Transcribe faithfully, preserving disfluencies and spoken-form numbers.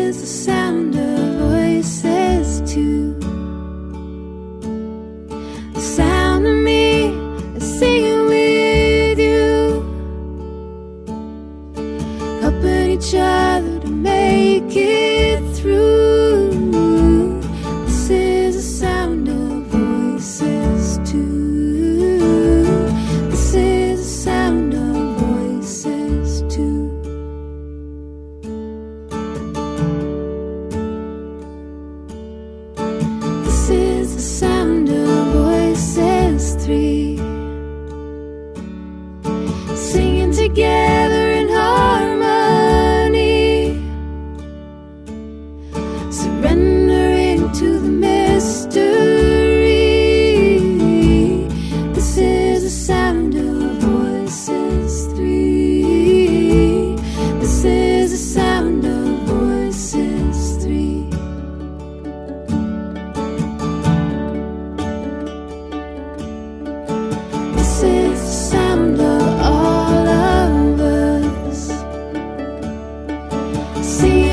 is the sound of voices too. The sound of me singing with you, helping each other to make it through. This is the sound of voices too. This is the sound of voices too. This is the sound of voices three, singing together in harmony, surrendering to the mystery. This is the sound of voices three. This is the sound of voices three. This is the sound of all of us. See